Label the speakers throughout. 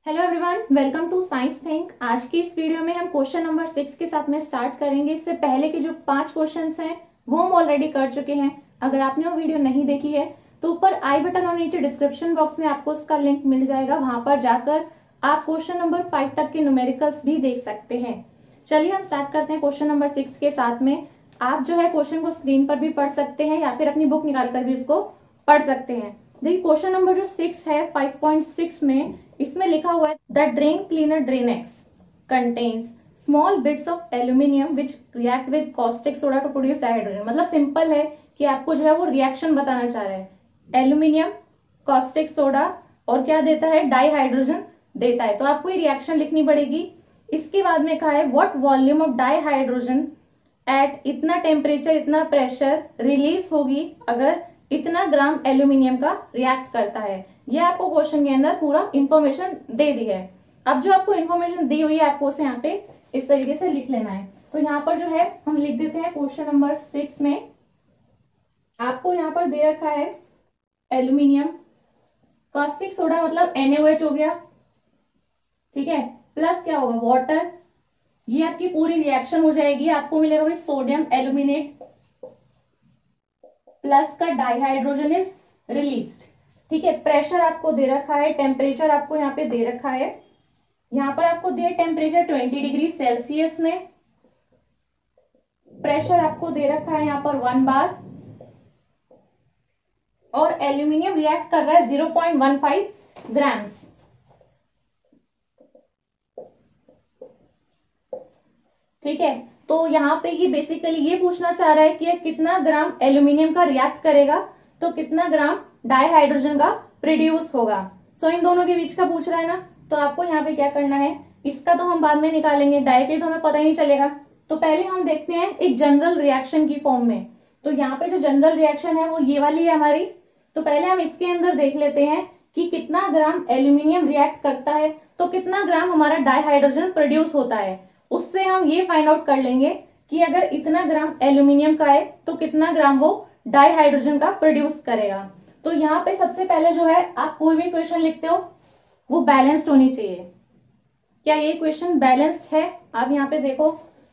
Speaker 1: Hello everyone, welcome to science think. आज की इस वीडियो में हम क्वेश्चन नंबर 6 के साथ में स्टार्ट करेंगे। इससे पहले के जो 5 क्वेश्चंस हैं वो हम ऑलरेडी कर चुके हैं। अगर आपने वो वीडियो नहीं देखी है तो ऊपर आई बटन और नीचे डिस्क्रिप्शन बॉक्स में आपको उसका लिंक मिल जाएगा। वहां पर जाकर आप क्वेश्चन नंबर 5 तक के न्यूमेरिकल्स भी देख सकते हैं। चलिए हम स्टार्ट करते हैं क्वेश्चन नंबर 6 के साथ में। आप जो है क्वेश्चन को स्क्रीन पर भी पढ़ सकते हैं या फिर अपनी बुक निकाल कर भी उसको पढ़ सकते हैं। देखिए क्वेश्चन नंबर जो 6 है 5.6 में, इसमें लिखा हुआ है the drain cleaner drain X contains small bits of aluminium which react with caustic soda to produce dihydrogen. मतलब सिंपल है कि आपको जो है वो रिएक्शन बताना चाह रहा है। एल्यूमिनियम, कॉस्टिक सोडा और क्या देता है, डाइहाइड्रोजन देता है। तो आपको ये रिएक्शन लिखनी पड़ेगी। इसके बाद में कहा है what volume of dihydrogen at इतना टेम्परेचर इतना प्रेशर रिलीज होगी अगर इतना ग्राम एल्यूमिनियम का रिएक्ट करता है। ये आपको क्वेश्चन के अंदर पूरा इंफॉर्मेशन दे दी है। अब जो आपको इंफॉर्मेशन दी हुई है आपको उसे यहाँ पे इस तरीके से लिख लेना है। तो यहाँ पर जो है हम लिख देते हैं क्वेश्चन नंबर 6 में आपको यहाँ पर दे रखा है एल्यूमिनियम, कास्टिक सोडा मतलब NaOH हो गया, ठीक है, प्लस क्या होगा वाटर। ये आपकी पूरी रिएक्शन हो जाएगी। आपको मिलेगा भाई सोडियम एल्यूमिनेट प्लस का डाइहाइड्रोजन इज रिलीज्ड, ठीक है। प्रेशर आपको दे रखा है, टेम्परेचर आपको यहाँ पे दे रखा है। यहाँ पर आपको दिया टेम्परेचर 20 डिग्री सेल्सियस में, प्रेशर आपको दे रखा है यहाँ पर 1 बार और एल्यूमिनियम रिएक्ट कर रहा है 0.15 ग्राम्स, ठीक है। तो यहाँ पे ये बेसिकली ये पूछना चाह रहा है कि कितना ग्राम एल्यूमिनियम का रिएक्ट करेगा तो कितना ग्राम डाइहाइड्रोजन का प्रोड्यूस होगा। सो इन दोनों के बीच का पूछ रहा है ना, तो आपको यहाँ पे क्या करना है, इसका तो हम बाद में निकालेंगे, डायरेक्टली तो हमें पता ही नहीं चलेगा। तो पहले हम देखते हैं एक जनरल रिएक्शन की फॉर्म में। तो यहाँ पे जो जनरल रिएक्शन है वो ये वाली है हमारी। तो पहले हम इसके अंदर देख लेते हैं कि कितना ग्राम एल्यूमिनियम रिएक्ट करता है तो कितना ग्राम हमारा डाइहाइड्रोजन प्रोड्यूस होता है। उससे हम ये फाइंड आउट कर लेंगे कि अगर इतना ग्राम एल्यूमिनियम का है तो कितना ग्राम वो डाइहाइड्रोजन का प्रोड्यूस करेगा। तो यहाँ पे सबसे पहले जो है आप कोई भी क्वेश्चन लिखते हो वो बैलेंस्ड होनी चाहिए। क्या ये क्वेश्चन बैलेंस्ड है? आप यहाँ पे देखो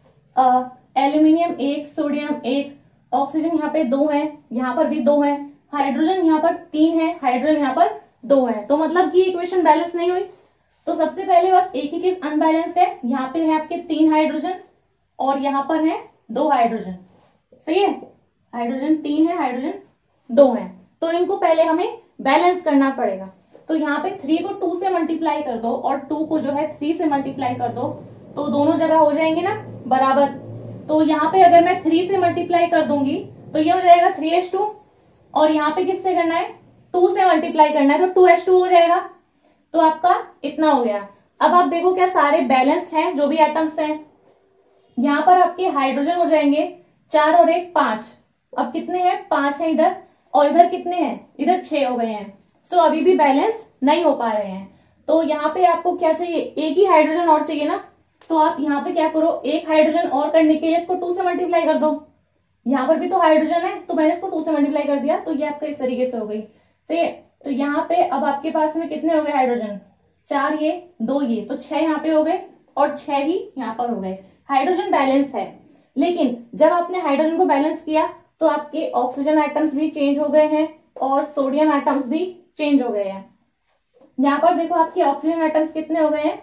Speaker 1: एल्यूमिनियम 1, सोडियम 1, ऑक्सीजन यहाँ पे 2 है, यहाँ पर भी 2 है, हाइड्रोजन यहाँ पर 3 है, हाइड्रोजन यहाँ पर 2 है। तो मतलब कि इक्वेशन बैलेंस नहीं हुई। तो सबसे पहले बस एक ही चीज अनबैलेंस्ड है, यहाँ पे है आपके 3 हाइड्रोजन और यहाँ पर है 2 हाइड्रोजन, सही है। हाइड्रोजन 3 है, हाइड्रोजन 2 है। तो इनको पहले हमें बैलेंस करना पड़ेगा। तो यहाँ पे 3 को 2 से मल्टीप्लाई कर दो और 2 को जो है 3 से मल्टीप्लाई कर दो, तो दोनों जगह हो जाएंगे ना बराबर। तो यहाँ पे अगर मैं 3 से मल्टीप्लाई कर दूंगी तो ये हो जाएगा 3h2 और यहाँ पे किससे करना है, 2 से मल्टीप्लाई करना है तो 2h2 हो जाएगा। तो आपका इतना हो गया। अब आप देखो क्या सारे बैलेंस्ड हैं जो भी एटम्स हैं। यहाँ पर आपके हाइड्रोजन हो जाएंगे 4 और 1 5। अब कितने हैं, 5 है इधर और इधर कितने हैं, इधर 6 हो गए हैं। सो अभी भी बैलेंस नहीं हो पा रहे हैं। तो यहाँ पे आपको क्या चाहिए, एक ही हाइड्रोजन और चाहिए ना। तो आप यहाँ पे क्या करो, एक हाइड्रोजन और करने के लिए इसको 2 से मल्टीप्लाई कर दो। यहाँ पर भी तो हाइड्रोजन है तो मैंने इसको 2 से मल्टीप्लाई कर दिया, तो ये आपका इस तरीके से हो गई, सही है। तो यहाँ पे अब आपके पास में कितने हो गए हाइड्रोजन, 4 ये 2 ये, तो 6 यहाँ पे हो गए और 6 ही यहाँ पर हो गए। हाइड्रोजन बैलेंस है। लेकिन जब आपने हाइड्रोजन को बैलेंस किया तो आपके ऑक्सीजन एटम्स भी चेंज हो गए हैं और सोडियम एटम्स भी चेंज हो गए हैं। यहाँ पर देखो आपके ऑक्सीजन एटम्स कितने हो गए हैं,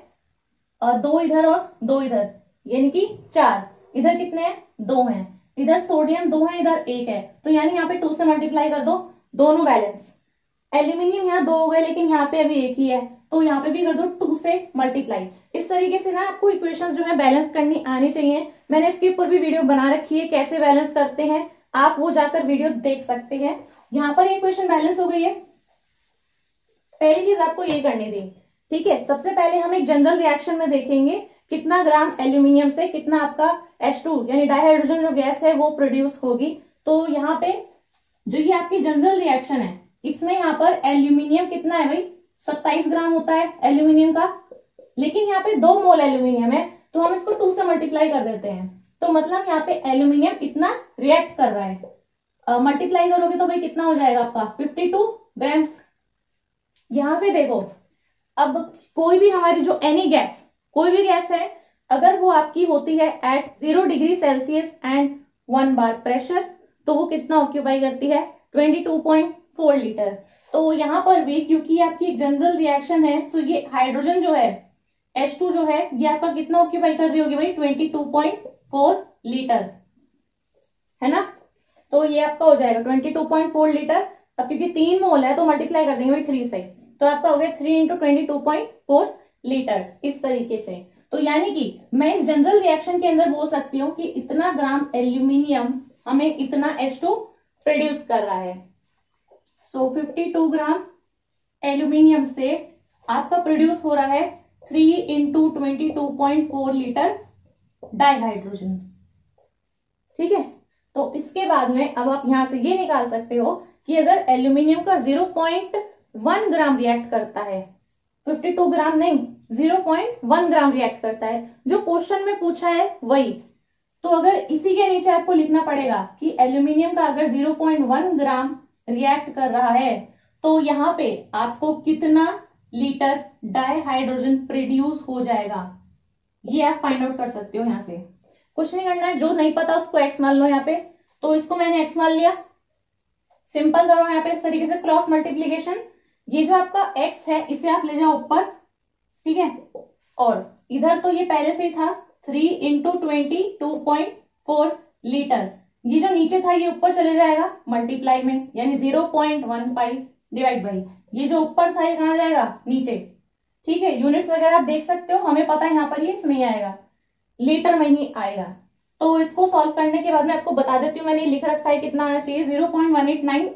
Speaker 1: 2 इधर और 2 इधर, यानी कि 4। इधर कितने हैं, 2 हैं। इधर सोडियम 2 है, इधर 1 है, तो यानी यहाँ पे 2 से मल्टीप्लाई कर दो, दोनों बैलेंस। एल्यूमिनियम यहाँ 2 हो गए लेकिन यहाँ पे अभी 1 ही है, तो यहाँ पे भी कर दो 2 से मल्टीप्लाई। इस तरीके से ना आपको इक्वेशंस जो है बैलेंस करनी आनी चाहिए। मैंने इसके ऊपर भी वीडियो बना रखी है कैसे बैलेंस करते हैं, आप वो जाकर वीडियो देख सकते हैं। यहाँ पर इक्वेशन बैलेंस हो गई है। पहली चीज आपको ये करनी थी, ठीक है। सबसे पहले हम एक जनरल रिएक्शन में देखेंगे कितना ग्राम एल्यूमिनियम से कितना आपका H2 यानी डाइहाइड्रोजन जो गैस है वो प्रोड्यूस होगी। तो यहाँ पे जो ये आपकी जनरल रिएक्शन है इसमें यहाँ पर एल्यूमिनियम कितना है भाई, 27 ग्राम होता है एल्यूमिनियम का। लेकिन यहाँ पे 2 मोल एल्यूमिनियम है तो हम इसको 2 से मल्टीप्लाई कर देते हैं। तो मतलब यहाँ पे एल्यूमिनियम इतना रिएक्ट कर रहा है। मल्टीप्लाई करोगे तो भाई कितना हो जाएगा आपका 52 ग्राम्स। यहाँ पे देखो अब कोई भी हमारी जो एनी गैस, कोई भी गैस है, अगर वो आपकी होती है at 0 degree celsius and 1 bar pressure, तो वो कितना ऑक्यूपाई करती है 22.4 लीटर। तो यहाँ पर भी क्योंकि आपकी एक जनरल रिएक्शन है, तो ये हाइड्रोजन जो है H2 जो है ये आपका कितना ऑक्यूपाई कर रही होगी भाई 22.4 लीटर, है ना। तो ये आपका हो जाएगा 22.4 लीटर। अब क्योंकि 3 मोल है तो मल्टीप्लाई कर देंगे भाई 3 से, तो आपका हो गया 3 इंटू 22.4 लीटर्स, इस तरीके से। तो यानी कि मैं इस जनरल रिएक्शन के अंदर बोल सकती हूँ कि इतना ग्राम एल्यूमिनियम हमें इतना H2 प्रोड्यूस कर रहा है। सो 52 ग्राम एल्यूमिनियम से आपका प्रोड्यूस हो रहा है 3 इंटू 22.4 लीटर डाइहाइड्रोजन। ठीक है, तो इसके बाद में अब आप यहां से ये निकाल सकते हो कि अगर एल्यूमिनियम का 0.1 ग्राम रिएक्ट करता है, 52 ग्राम नहीं 0.1 ग्राम रिएक्ट करता है, जो क्वेश्चन में पूछा है वही। तो अगर इसी के नीचे आपको लिखना पड़ेगा कि एल्यूमिनियम का अगर 0.1 ग्राम रिएक्ट कर रहा है तो यहाँ पे आपको कितना लीटर डाइहाइड्रोजन प्रोड्यूस हो जाएगा, ये आप फाइंड आउट कर सकते हो। यहाँ से कुछ नहीं करना है, जो नहीं पता उसको एक्स मान लो यहाँ पे। तो इसको मैंने एक्स मान लिया, सिंपल करो यहाँ पे इस तरीके से क्रॉस मल्टीप्लीकेशन। ये जो आपका एक्स है इसे आप ले जाओ ऊपर, ठीक है, और इधर तो ये पहले से ही था 3 इंटू 22.4 लीटर, ये जो नीचे था ये ऊपर चले जाएगा मल्टीप्लाई में, यानी 0.15 डिवाइड बाई ये जो ऊपर था ये कहाँ जाएगा नीचे। ठीक है, यूनिट्स वगैरह आप देख सकते हो, हमें पता है यहाँ पर ये इसमें ही आएगा, लीटर में ही आएगा। तो इसको सॉल्व करने के बाद मैं आपको बता देती हूँ, मैंने लिख रखा है कितना आना चाहिए 0.189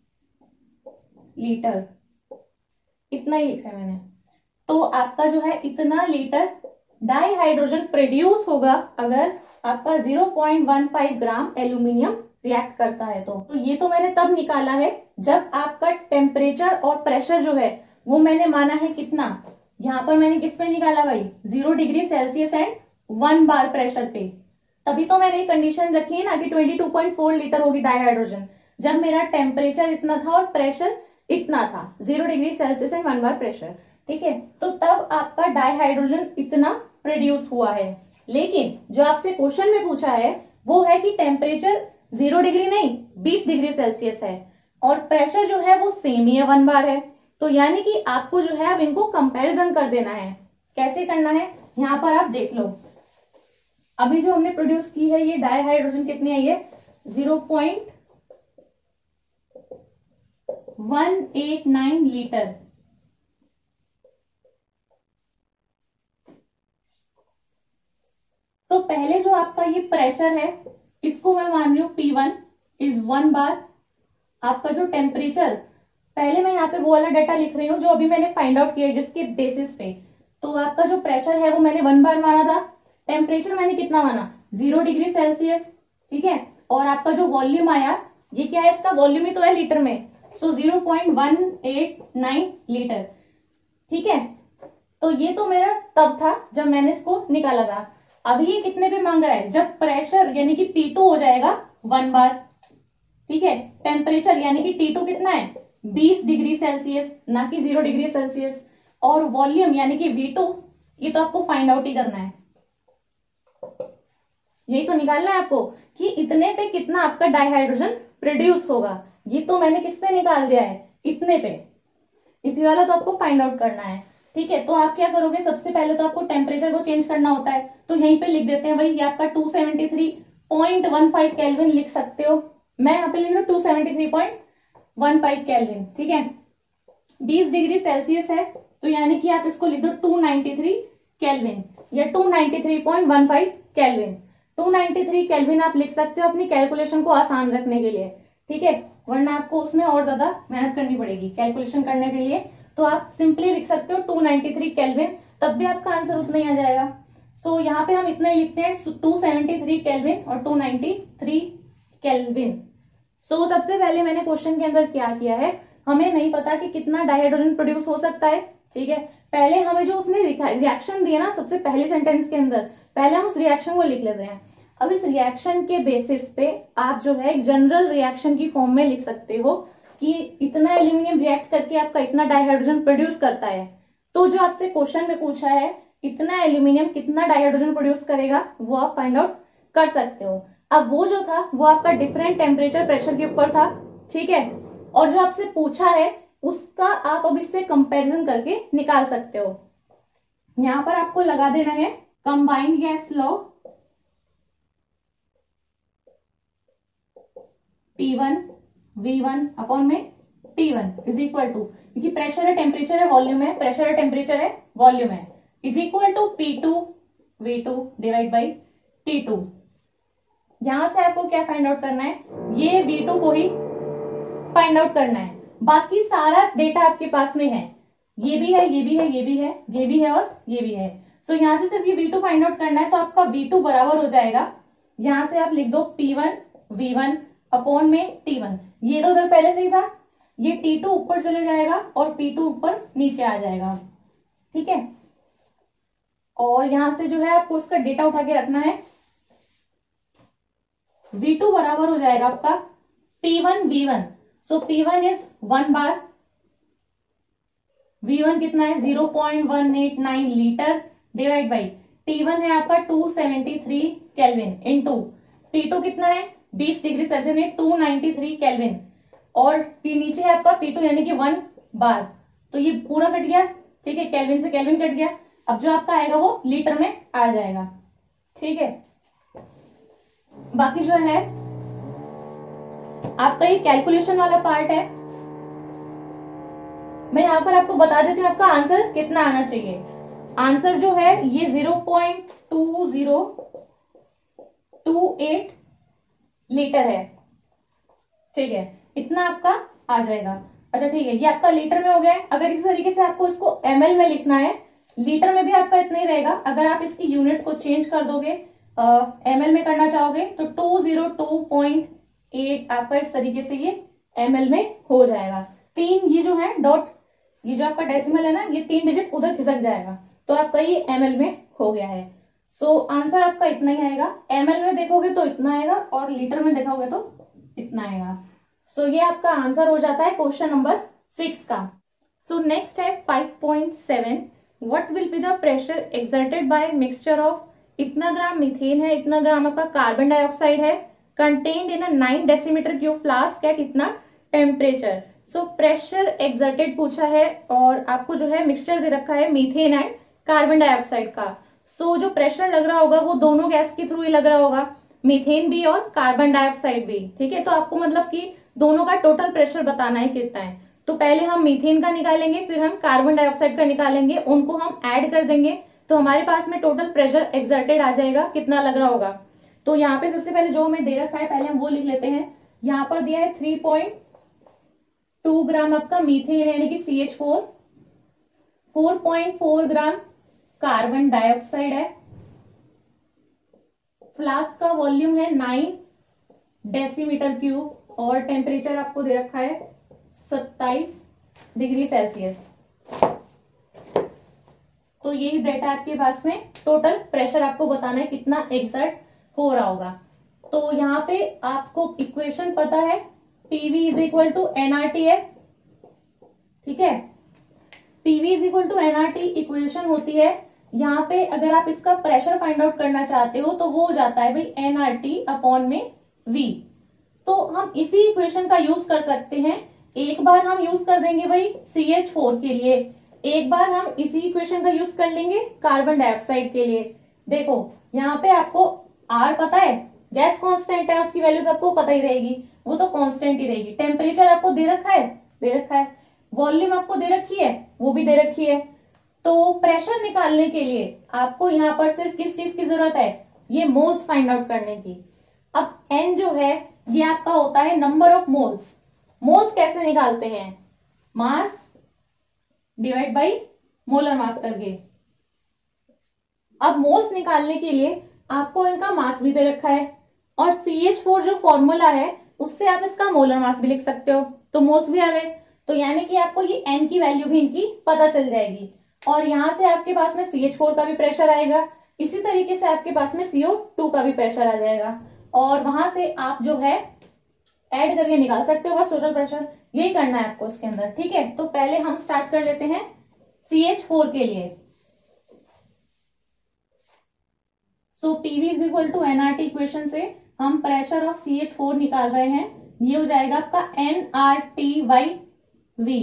Speaker 1: लीटर, इतना ही लिखा है मैंने। तो आपका जो है इतना लीटर डाइहाइड्रोजन प्रोड्यूस होगा अगर आपका 0.15 ग्राम एल्यूमिनियम रिएक्ट करता है। तो ये तो मैंने तब निकाला है जब आपका टेम्परेचर और प्रेशर जो है वो मैंने माना है कितना, यहाँ पर मैंने किस पे निकाला भाई 0 degree celsius and 1 bar pressure पे। तभी तो मैंने कंडीशन रखी है ना कि 22.4 लीटर होगी डाइहाइड्रोजन, जब मेरा टेम्परेचर इतना था और प्रेशर इतना था 0 degree celsius and 1 bar pressure. ठीक है, तो तब आपका डाइहाइड्रोजन इतना प्रोड्यूस हुआ है। लेकिन जो आपसे क्वेश्चन में पूछा है वो है कि टेम्परेचर 0 डिग्री नहीं 20 डिग्री सेल्सियस है और प्रेशर जो है वो सेम ही है 1 बार है। तो यानी कि आपको जो है अब इनको कंपैरिजन कर देना है। कैसे करना है, यहाँ पर आप देख लो, अभी जो हमने प्रोड्यूस की है ये डाइहाइड्रोजन कितनी आई है 0.189 लीटर। तो पहले जो आपका ये प्रेशर है इसको मैं मान रही हूं P1 इज 1 बार। आपका जो टेम्परेचर, पहले मैं यहाँ पे वो वाला डाटा लिख रही हूँ जो अभी मैंने फाइंड आउट किया है जिसके बेसिस पे। तो आपका जो प्रेशर है वो मैंने 1 बार माना था, टेम्परेचर मैंने कितना माना 0 डिग्री सेल्सियस। ठीक है, और आपका जो वॉल्यूम आया ये क्या है, इसका वॉल्यूम ही तो है लीटर में, सो 0.189 लीटर। ठीक है, तो ये तो मेरा तब था जब मैंने इसको निकाला था। अभी ये कितने पे मांगा है, जब प्रेशर यानी कि P2 हो जाएगा 1 बार। ठीक है, टेम्परेचर यानी कि T2 कितना है 20 डिग्री सेल्सियस, ना कि 0 डिग्री सेल्सियस, और वॉल्यूम यानी कि V2 ये तो आपको फाइंड आउट ही करना है, यही तो निकालना है आपको कि इतने पे कितना आपका डाइहाइड्रोजन प्रोड्यूस होगा। ये तो मैंने किस पे निकाल दिया है, इतने पे, इसी वाला तो आपको फाइंड आउट करना है। ठीक है, तो आप क्या करोगे, सबसे पहले तो आपको टेम्परेचर को चेंज करना होता है, तो यहीं पे लिख देते हैं भाई, ये आपका 273.15 केल्विन लिख सकते हो। मैं यहाँ पे लिख रही हूँ 273.15 केल्विन। ठीक है, 20 डिग्री सेल्सियस है तो यानी कि आप इसको लिख दो 293 केल्विन या 293.15 केल्विन। 293 केल्विन आप लिख सकते हो अपनी कैलकुलेशन को आसान रखने के लिए। ठीक है, वरना आपको उसमें और ज्यादा मेहनत करनी पड़ेगी कैलकुलेशन करने के लिए। तो आप सिंपली लिख सकते हो 293 केल्विन, तब भी आपका आंसर उतना ही आ जाएगा। सो यहाँ पे हम इतना ही लिखते हैं 273 केल्विन और 293 केल्विन। सो सबसे पहले मैंने क्वेश्चन के अंदर क्या किया है, हमें नहीं पता कि कितना डाइहाइड्रोजन प्रोड्यूस हो सकता है। ठीक है, पहले हमें जो उसने रिएक्शन दिया ना सबसे पहले सेंटेंस के अंदर, पहले हम उस रिएक्शन को लिख लेते हैं। अब इस रिएक्शन के बेसिस पे आप जो है जनरल रिएक्शन की फॉर्म में लिख सकते हो कि इतना एल्यूमिनियम रिएक्ट करके आपका इतना डाइहाइड्रोजन प्रोड्यूस करता है। तो जो आपसे क्वेश्चन में पूछा है इतना एल्यूमिनियम कितना डाइहाइड्रोजन प्रोड्यूस करेगा वो आप फाइंड आउट कर सकते हो। अब वो जो था वो आपका डिफरेंट टेम्परेचर प्रेशर के ऊपर था, ठीक है, और जो आपसे पूछा है उसका आप अब इससे कंपैरिजन करके निकाल सकते हो। यहां पर आपको लगा देना है combined gas law, P1 V1 upon में T1 इज इक्वल टू, क्योंकि प्रेशर है टेम्परेचर है वॉल्यूम है, प्रेशर है टेम्परेचर है वॉल्यूम है, is equal to P2 V2 divide by T2। यहां से आपको क्या फाइंड आउट करना है, ये V2 को ही फाइंड आउट करना है, बाकी सारा डेटा आपके पास में है, ये भी है ये भी है ये भी है ये भी है और ये भी है। सो यहां से सिर्फ ये V2 फाइंड आउट करना है, तो आपका V2 बराबर हो जाएगा, यहां से आप लिख दो P1 V1 अपॉन में T1, ये तो उधर पहले से ही था, ये T2 ऊपर चले जाएगा और P2 ऊपर नीचे आ जाएगा, ठीक है। और यहां से जो है आपको उसका डेटा उठा के रखना है, V2 बराबर हो जाएगा आपका P1 V1, so P1 is 1 bar, V1 कितना है 0.189 लीटर डिवाइड बाई T1 है आपका 273 केल्विन इनटू T2 कितना है 20 डिग्री सेल्सियस है 293 केल्विन, और नीचे है आपका P2 यानी कि 1 बार, तो ये पूरा कट गया, ठीक है, केल्विन से केल्विन कट गया। अब जो आपका आएगा वो लीटर में आ जाएगा, ठीक है। बाकी जो है आपका ये कैलकुलेशन वाला पार्ट है, मैं यहां पर आपको बता देती हूँ आपका आंसर कितना आना चाहिए। आंसर जो है ये 0.2028 लीटर है, ठीक है, इतना आपका आ जाएगा। अच्छा ठीक है, ये आपका लीटर में हो गया है। अगर इसी तरीके से आपको इसको ml में लिखना है, लीटर में भी आपका इतना ही रहेगा, अगर आप इसकी यूनिट्स को चेंज कर दोगे ml में करना चाहोगे तो 202.8 आपका इस तरीके से ये ml में हो जाएगा। 3 ये जो है डॉट, ये जो आपका डेसिमल है ना, ये 3 डिजिट उधर खिसक जाएगा, तो आपका ये ml में हो गया है। सो आंसर आपका इतना ही आएगा, ml में देखोगे तो इतना आएगा और लीटर में देखोगे तो इतना आएगा। सो ये आपका आंसर हो जाता है क्वेश्चन नंबर 6 का। सो नेक्स्ट है 5.7, what will be the pressure exerted by mixture of, इतना ग्राम मीथेन है, इतना ग्राम आपका कार्बन डाइऑक्साइड है, contained in a 9 decimetre cube flask at इतना टेम्परेचर। सो प्रेशर एक्सर्टेड पूछा है और आपको जो है मिक्सचर दे रखा है मीथेन एंड कार्बन डाइऑक्साइड का। सो जो प्रेशर लग रहा होगा वो दोनों गैस के थ्रू ही लग रहा होगा, मीथेन भी और कार्बन डाइऑक्साइड भी, ठीक है। तो आपको मतलब कि दोनों का टोटल प्रेशर बताना है कितना है। तो पहले हम मीथेन का निकालेंगे, फिर हम कार्बन डाइऑक्साइड का निकालेंगे, उनको हम ऐड कर देंगे, तो हमारे पास में टोटल प्रेशर एक्सर्टेड आ जाएगा कितना लग रहा होगा। तो यहाँ पे सबसे पहले जो हमें दे रखा है पहले हम वो लिख लेते हैं। यहाँ पर दिया है 3.2 ग्राम आपका मीथेन यानी कि CH4, 4.4 ग्राम कार्बन डाइऑक्साइड है, फ्लास्क का वॉल्यूम है 9 डेसीमीटर क्यूब और टेम्परेचर आपको दे रखा है 27 डिग्री सेल्सियस। तो यही डेटा आपके पास में, टोटल प्रेशर आपको बताना है कितना एक्सर्ट हो रहा होगा। तो यहाँ पे आपको इक्वेशन पता है, PV is equal to NRT है, ठीक है, PV is equal to NRT equation होती है। यहाँ पे अगर आप इसका प्रेशर फाइंड आउट करना चाहते हो तो वो हो जाता है भाई NRT अपॉन में V। तो हम इसी इक्वेशन का यूज कर सकते हैं, एक बार हम यूज कर देंगे भाई CH4 के लिए, एक बार हम इसी इक्वेशन का यूज कर लेंगे कार्बन डाइऑक्साइड के लिए। देखो यहाँ पे आपको R पता है, गैस कांस्टेंट है, उसकी वैल्यू तो आपको पता ही रहेगी, वो तो कांस्टेंट ही रहेगी। टेम्परेचर आपको दे रखा है, वॉल्यूम आपको दे रखी है, वो भी दे रखी है। तो प्रेशर निकालने के लिए आपको यहाँ पर सिर्फ किस चीज की जरूरत है, ये मोल्स फाइंड आउट करने की। अब N जो है ये आपका होता है नंबर ऑफ मोल्स। मोल्स कैसे निकालते हैं, mass divide by molar mass करके। अब मोल्स निकालने के लिए आपको इनका मास भी दे रखा है और CH4 जो फॉर्मूला है उससे आप इसका मोलर मास भी लिख सकते हो, तो मोल्स भी आ गए। तो यानी कि आपको ये N की वैल्यू भी इनकी पता चल जाएगी और यहां से आपके पास में CH4 का भी प्रेशर आएगा, इसी तरीके से आपके पास में CO2 का भी प्रेशर आ जाएगा और वहां से आप जो है ऐड करके निकाल सकते हो बस टोटल प्रेशर। यही करना है आपको इसके अंदर, ठीक है। तो पहले हम स्टार्ट कर लेते हैं CH4 के लिए। So PV is equal to nRT equation से हम प्रेशर ऑफ CH4 निकाल रहे हैं। ये हो जाएगा आपका nRT/V।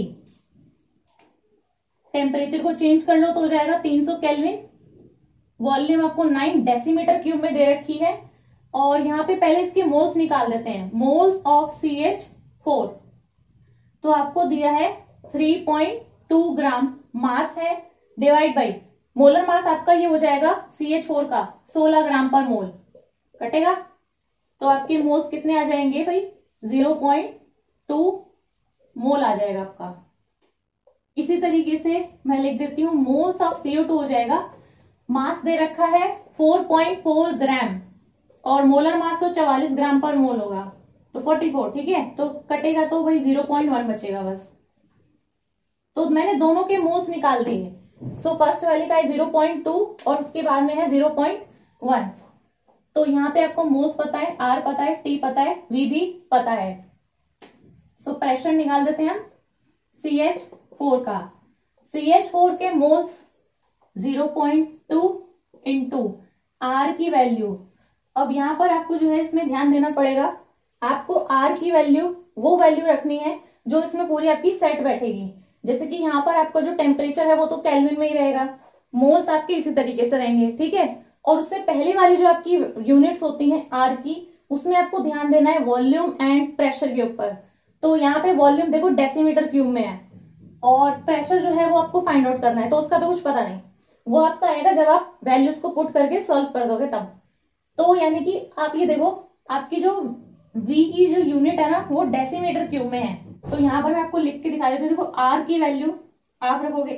Speaker 1: टेम्परेचर को चेंज कर लो तो हो जाएगा 300 केल्विन। वॉल्यूम आपको 9 डेसीमीटर क्यूब में दे रखी है। और यहाँ पे पहले इसके मोल्स निकाल देते हैं। मोल्स ऑफ CH4 तो आपको दिया है 3.2 ग्राम मास है, डिवाइड बाई मोलर मास आपका ये हो जाएगा CH4 का 16 ग्राम पर मोल। कटेगा तो आपके मोल्स कितने आ जाएंगे भाई? 0.2 मोल आ जाएगा आपका। इसी तरीके से मैं लिख देती हूं मोल्स ऑफ CO2 हो जाएगा, मास दे रखा है 4.4 ग्राम और मोलर मास तो 44 ग्राम पर मोल होगा तो 44। ठीक है, तो कटेगा तो भाई 0.1 बचेगा बस। तो मैंने दोनों के मोल्स निकाल दिए। सो फर्स्ट वाले का है 0.2 और उसके बाद में है 0.1। तो यहाँ पे आपको मोल्स पता है, R पता है, T पता है, V भी पता है। सो प्रेशर निकाल देते हैं हम CH4 का। CH4 के मोल्स 0.2 इंटू R की वैल्यू। अब यहाँ पर आपको जो है इसमें ध्यान देना पड़ेगा। आपको R की वैल्यू वो वैल्यू रखनी है जो इसमें पूरी आपकी सेट बैठेगी। जैसे कि यहाँ पर आपका जो टेम्परेचर है वो तो केल्विन में ही रहेगा, मोल्स आपके इसी तरीके से रहेंगे। ठीक है, और उससे पहले वाली जो आपकी यूनिट्स होती हैं R की, उसमें आपको ध्यान देना है वॉल्यूम एंड प्रेशर के ऊपर। तो यहाँ पे वॉल्यूम देखो डेसीमीटर क्यूब में है और प्रेशर जो है वो आपको फाइंड आउट करना है, तो उसका तो कुछ पता नहीं, वो आपका आएगा जब आप वैल्यूज को पुट करके सॉल्व कर दोगे तब। तो यानी कि आप ये देखो आपकी जो V की जो यूनिट है ना वो डेसीमीटर क्यूब में है। तो यहाँ पर मैं आपको लिख के दिखा देती हूँ। देखो R की वैल्यू आप रखोगे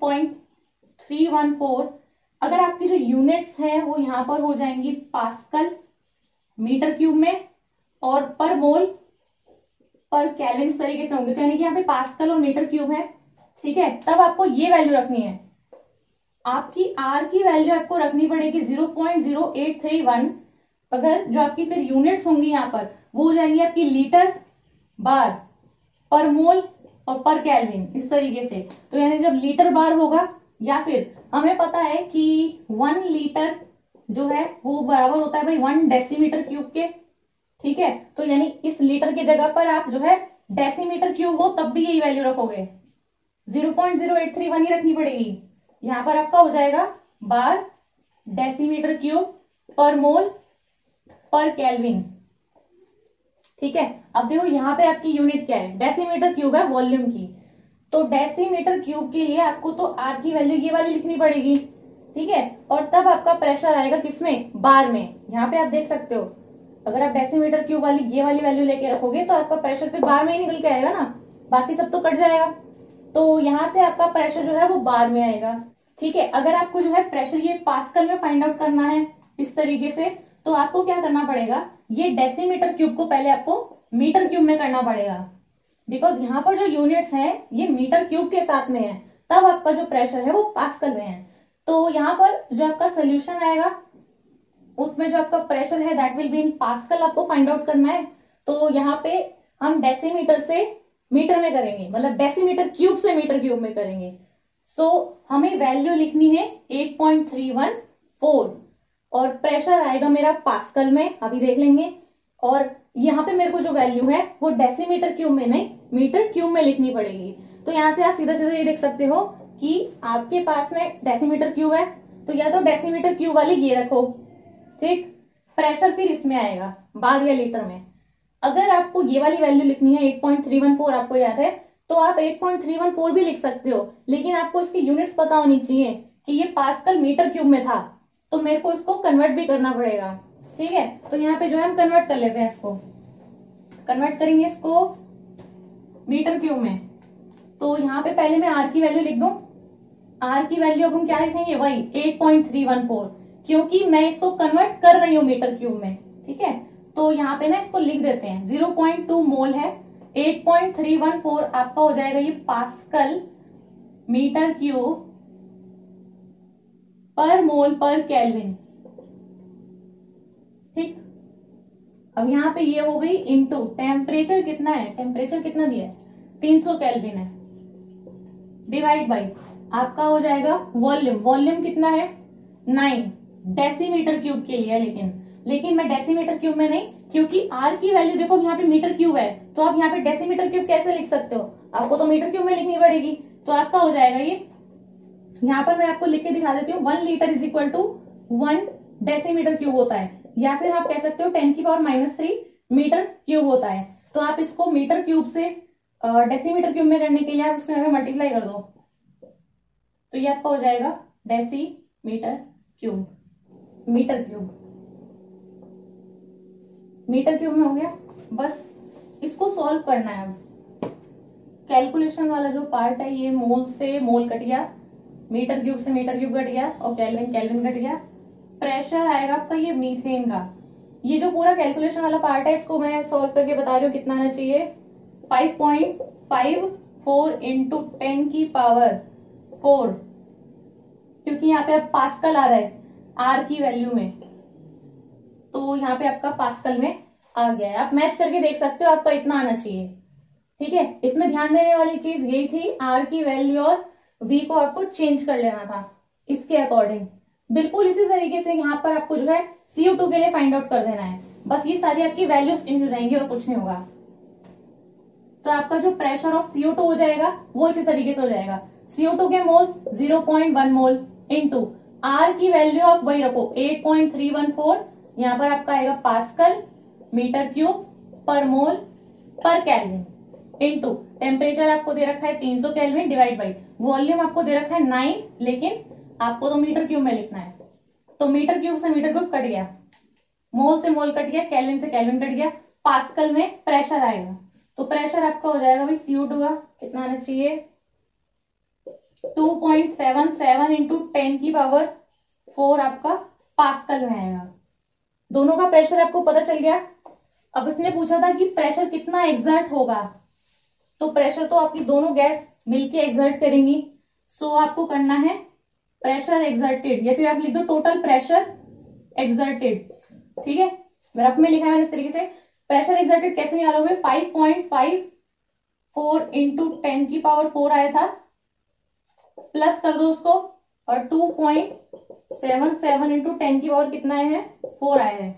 Speaker 1: 8.314। अगर आपकी जो यूनिट्स है वो यहाँ पर हो जाएंगी पास्कल मीटर क्यूब में और पर मोल पर केल्विन इस तरीके से होंगे। तो यानी कि यहाँ पे पास्कल और मीटर क्यूब है। ठीक है, तब आपको ये वैल्यू रखनी है। आपकी R की वैल्यू आपको रखनी पड़ेगी 0.0831। अगर जो आपकी फिर यूनिट्स होंगी यहाँ पर वो हो जाएंगी आपकी लीटर, बार, पर मोल और पर केल्विन इस तरीके से। तो यानी जब लीटर बार होगा या फिर हमें पता है कि 1 लीटर जो है वो बराबर होता है भाई 1 डेसीमीटर क्यूब के। ठीक है, तो यानी इस लीटर की जगह पर आप जो है डेसीमीटर क्यूब हो तब भी यही वैल्यू रखोगे, 0.0831 ही रखनी पड़ेगी। यहां पर आपका हो जाएगा बार, डेसीमीटर क्यूब, पर मोल, पर केल्विन। ठीक है, अब देखो यहाँ पे आपकी यूनिट क्या है, डेसीमीटर क्यूब है वॉल्यूम की। तो डेसीमीटर क्यूब के लिए आपको तो R की वैल्यू ये वाली लिखनी पड़ेगी। ठीक है, और तब आपका प्रेशर आएगा किसमें? बार में। यहाँ पे आप देख सकते हो अगर आप डेसीमीटर क्यूब वाली ये वाली वैल्यू लेके रखोगे तो आपका प्रेशर फिर बार में ही निकल के आएगा ना, बाकी सब तो कट जाएगा। तो यहाँ से आपका प्रेशर जो है वो बार में आएगा। ठीक है, अगर आपको जो है प्रेशर ये पास्कल में फाइंड आउट करना है इस तरीके से, तो आपको क्या करना पड़ेगा, ये डेसीमीटर क्यूब को पहले आपको मीटर क्यूब में करना पड़ेगा। बिकॉज यहाँ पर जो यूनिट्स हैं ये मीटर क्यूब के साथ में है, तब आपका जो प्रेशर है वो पास्कल में है। तो यहाँ पर जो आपका सोल्यूशन आएगा उसमें जो आपका प्रेशर है that will be in pascal, आपको फाइंड आउट करना है। तो यहाँ पे हम डेसीमीटर से मीटर में करेंगे, मतलब डेसीमीटर क्यूब से मीटर क्यूब में करेंगे। सो हमें वैल्यू लिखनी है 8.314 और प्रेशर आएगा मेरा पास्कल में, अभी देख लेंगे। और यहाँ पे मेरे को जो वैल्यू है वो डेसीमीटर क्यूब में नहीं मीटर क्यूब में लिखनी पड़ेगी। तो यहाँ से आप सीधा सीधा ये देख सकते हो कि आपके पास में डेसीमीटर क्यूब है तो या तो डेसीमीटर क्यूब वाली ये रखो। ठीक, प्रेशर फिर इसमें आएगा बार या लीटर में। अगर आपको ये वाली वैल्यू लिखनी है 8.314 आपको याद है तो आप 8.314 भी लिख सकते हो, लेकिन आपको इसकी यूनिट्स पता होनी चाहिए कि ये पास्कल मीटर क्यूब में था, तो मेरे को इसको कन्वर्ट भी करना पड़ेगा। ठीक है, तो यहाँ पे जो है हम कन्वर्ट कर लेते हैं, इसको कन्वर्ट करेंगे इसको मीटर क्यूब में। तो यहाँ पे पहले मैं R की वैल्यू लिख दूं। R की वैल्यू अब हम क्या लिखेंगे, वही 8.314, क्योंकि मैं इसको कन्वर्ट कर रही हूँ मीटर क्यूब में। ठीक है, तो यहाँ पे ना इसको लिख देते हैं 0.2 मोल है, 8.314 आपका हो जाएगा ये पास्कल मीटर क्यूब पर मोल पर केल्विन। ठीक, अब यहाँ पे ये हो गई इनटू टेम्परेचर कितना है, टेम्परेचर कितना दिया है 300 केल्विन है, डिवाइड बाई आपका हो जाएगा वॉल्यूम। वॉल्यूम कितना है 9 डेसीमीटर क्यूब के लिए, लेकिन मैं डेसीमीटर क्यूब में नहीं, क्योंकि आर की वैल्यू देखो यहाँ पे मीटर क्यूब है, तो आप यहाँ पे डेसीमीटर क्यूब कैसे लिख सकते हो, आपको तो मीटर क्यूब में लिखनी पड़ेगी। तो आपका हो जाएगा ये, यहाँ पर मैं आपको लिख के दिखा देती हूँ, 1 litre is equal to 1 decimetre cube होता है, या फिर आप कह सकते हो 10⁻³ मीटर क्यूब होता है। तो आप इसको मीटर क्यूब से डेसीमीटर क्यूब में करने के लिए आप इसको यहाँ पे मल्टीप्लाई कर दो, तो ये आपका हो जाएगा decimetre cube, metre cube, metre cube में हो गया। बस इसको सॉल्व करना है। कैलकुलेशन वाला जो पार्ट है ये मोल से मोल कट गया, मीटर क्यूब से मीटर क्यूब कट गया, और केल्विन केल्विन कट गया। प्रेशर आएगा आपका ये मीथेन का। ये जो पूरा कैलकुलेशन वाला पार्ट है इसको मैं सॉल्व करके बता रही हूँ कितना आना चाहिए, 5.54 इंटू 10⁻⁴, क्योंकि यहाँ पे अब पास्कल आ रहा है आर की वैल्यू में, तो यहाँ पे आपका पास्कल में आ गया है। आप मैच करके देख सकते हो, आपका इतना आना चाहिए। ठीक है, इसमें ध्यान देने वाली चीज यही थी, आर की वैल्यू और वी को आपको चेंज कर लेना था इसके अकॉर्डिंग। बिल्कुल इसी तरीके से यहाँ पर आपको जो है CO2 के लिए फाइंड आउट कर देना है, बस ये सारी आपकी वैल्यूज चेंज हो जाएंगी और कुछ नहीं होगा। तो आपका जो प्रेशर ऑफ CO2 हो जाएगा वो इसी तरीके से हो जाएगा, CO2 के मोल्स 0.1 मोल इंटू आर की वैल्यू ऑफ वही रखो 8.314, यहाँ पर आपका आएगा पास्कल मीटर क्यूब पर मोल पर केल्विन, इंटू टेम्परेचर आपको दे रखा है 300 केल्विन डिवाइड बाई वॉल्यूम आपको दे रखा है 9, लेकिन आपको तो मीटर क्यूब में लिखना है, तो मीटर क्यूब से मीटर क्यूब कट गया, मोल से मोल कट गया, केल्विन से केल्विन कट गया, पास्कल में प्रेशर आएगा। तो प्रेशर आपका हो जाएगा भाई CO2 का कितना आना चाहिए, 2.77 इंटू 10⁻⁴ आपका पास्कल में आएगा। दोनों का प्रेशर आपको पता चल गया। अब इसने पूछा था कि प्रेशर कितना एक्सर्ट होगा, तो प्रेशर तो आपकी दोनों गैस मिलके एक्सर्ट करेंगी, सो आपको करना है प्रेशर एक्सर्टेड, या फिर आप लिख दो टोटल प्रेशर एक्सर्टेड। ठीक है, रफ में लिखा है मैंने इस तरीके से। प्रेशर एक्सर्टेड कैसे निकालोगे, 5.54 इंटू 10⁻⁴ आया था, प्लस कर दो उसको, और 2.77 इंटू 10 कितना है 4 आया है,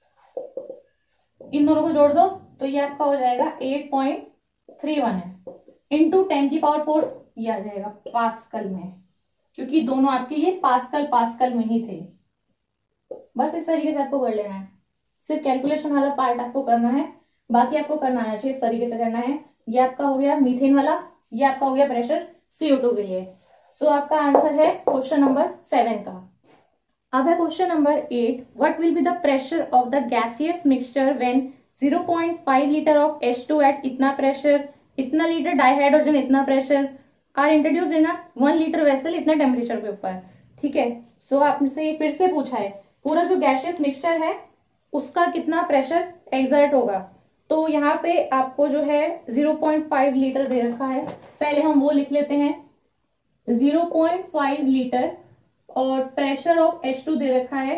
Speaker 1: इन दोनों को जोड़ दो तो ये आपका हो जाएगा 8.31 है, इंटू 10⁻⁴ ये आ जाएगा पास्कल में, क्योंकि दोनों आपके ये पास्कल में ही थे। बस इस तरीके से आपको कर लेना है, सिर्फ कैलकुलेशन वाला पार्ट आपको करना है, बाकी आपको करना आना चाहिए, इस तरीके से करना है। ये आपका हो गया मीथेन वाला, ये आपका हो गया प्रेशर CO2 के लिए। सो आपका आंसर है क्वेश्चन नंबर 7 का। अब है question number 8, what will be the pressure of the gaseous mixture when 0.5 litre of H2 at इतना प्रेशर, इतना लीटर डाइहाइड्रोजन इतना pressure are introduced in 1 litre vessel इतना टेम्परेचर के ऊपर। ठीक है, सो आपसे फिर से पूछा है पूरा जो गैसियस मिक्सचर है उसका कितना प्रेशर एक्सर्ट होगा। तो यहाँ पे आपको जो है 0.5 लीटर दे रखा है, पहले हम वो लिख लेते हैं 0.5 लीटर, और प्रेशर ऑफ H2 दे रखा है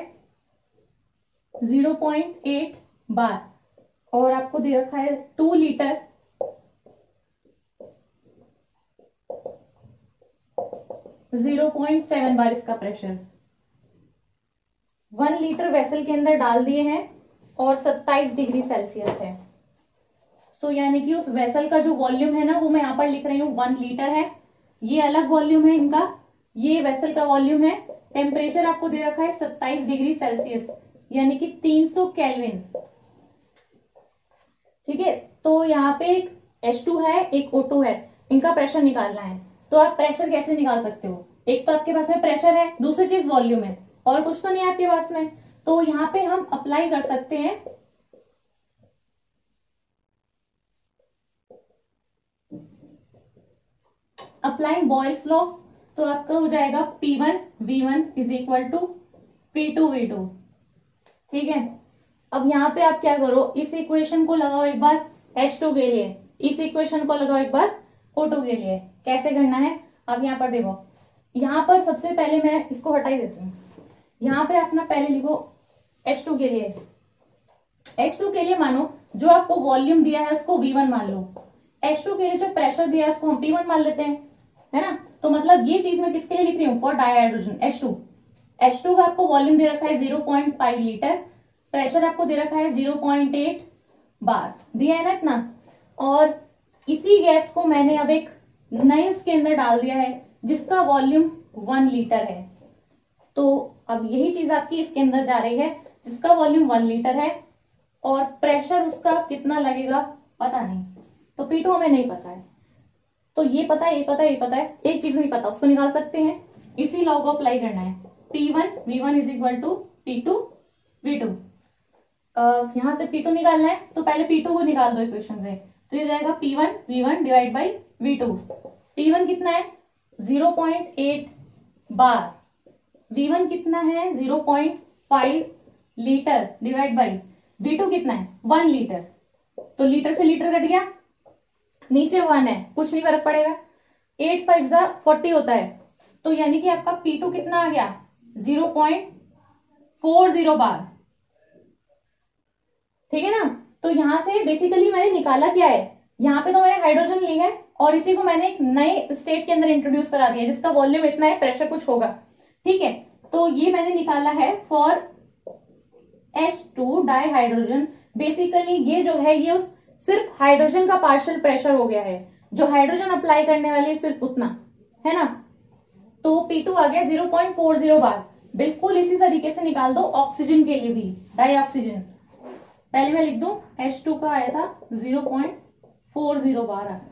Speaker 1: 0.8 बार, और आपको दे रखा है 2 लीटर 0.7 बार इसका प्रेशर। 1 लीटर वेसल के अंदर डाल दिए हैं और 27 डिग्री सेल्सियस है। सो यानी कि उस वेसल का जो वॉल्यूम है ना वो मैं यहाँ पर लिख रही हूँ 1 लीटर है, ये अलग वॉल्यूम है इनका, ये वेसल का वॉल्यूम है। टेम्परेचर आपको दे रखा है 27 डिग्री सेल्सियस यानी कि 300 केल्विन। ठीक है, तो यहाँ पे एक H2 है एक O2 है, इनका प्रेशर निकालना है। तो आप प्रेशर कैसे निकाल सकते हो, एक तो आपके पास में प्रेशर है, दूसरी चीज वॉल्यूम है, और कुछ तो नहीं है आपके पास में। तो यहाँ पे हम अप्लाई कर सकते हैं अप्लाइंग बॉयल्स लॉ, तो आपका हो जाएगा P1 V1 is equal to P2 V2। ठीक है, अब यहाँ पे आप क्या करो, इस इक्वेशन को लगाओ एक बार H2 के लिए, इस इक्वेशन को लगाओ एक बार O2 के लिए। कैसे करना है, अब यहाँ पर देखो, यहाँ पर सबसे पहले मैं इसको हटा ही देती हूँ। यहाँ पे अपना पहले लिखो H2 के लिए, H2 के लिए मानो जो आपको वॉल्यूम दिया है उसको V1 मान लो, H2 के लिए जो प्रेशर दिया है उसको हम P1 मान लेते हैं, है ना। तो मतलब ये चीज मैं किसके लिए लिख रही हूँ, फॉर डाइहाइड्रोजन H2। H2 का आपको वॉल्यूम दे रखा है 0.5 लीटर, प्रेशर आपको दे रखा है 0.8 बार, दिया है ना इतना। और इसी गैस को मैंने अब एक नए उसके अंदर डाल दिया है जिसका वॉल्यूम 1 लीटर है। तो अब यही चीज आपकी इसके अंदर जा रही है जिसका वॉल्यूम 1 लीटर है और प्रेशर उसका कितना लगेगा पता नहीं, तो P2 हमें नहीं पता है। तो ये पता है, ये पता है, ये पता है, एक चीज नहीं पता, उसको निकाल सकते हैं। इसी लॉ को अप्लाई करना है। P1 V1 is equal to P2 V2। यहां से P2 निकालना है तो पहले P2 को निकाल दो इक्वेशन से, तो ये जाएगा P1 V1 divide by V2। P1 कितना है 0.8 बार, V1 कितना है 0.5 लीटर डिवाइड बाई V2 कितना है 1 लीटर। तो लीटर से लीटर कट गया, नीचे 1 है, कुछ नहीं फर्क पड़ेगा। 8 5 जा 40 होता है, तो यानी कि आपका P2 कितना आ गया 0.40 बार, ठीक है ना। तो यहां से बेसिकली मैंने निकाला क्या है, यहाँ पे तो मैंने हाइड्रोजन ली है और इसी को मैंने एक नए स्टेट के अंदर इंट्रोड्यूस करा दिया जिसका वॉल्यूम इतना है, प्रेशर कुछ होगा, ठीक है। तो ये मैंने निकाला है फॉर H2 डाइहाइड्रोजन। बेसिकली ये जो है ये उस सिर्फ हाइड्रोजन का पार्शियल प्रेशर हो गया है, जो हाइड्रोजन अप्लाई करने वाले सिर्फ उतना है ना। तो P2 आ गया 0.40 बार। बिल्कुल इसी तरीके से निकाल दो ऑक्सीजन के लिए भी, डाइऑक्सीजन। पहले मैं लिख दूं H2 का आया था 0.40 बार आया,